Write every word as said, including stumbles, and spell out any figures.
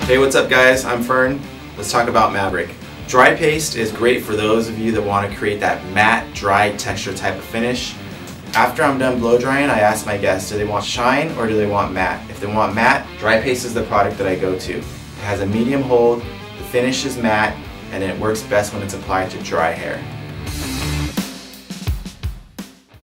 Hey, what's up guys? I'm Fern. Let's talk about Maverick. Dry paste is great for those of you that want to create that matte, dry texture type of finish. After I'm done blow drying, I ask my guests, do they want shine or do they want matte? If they want matte, dry paste is the product that I go to. It has a medium hold, the finish is matte, and it works best when it's applied to dry hair.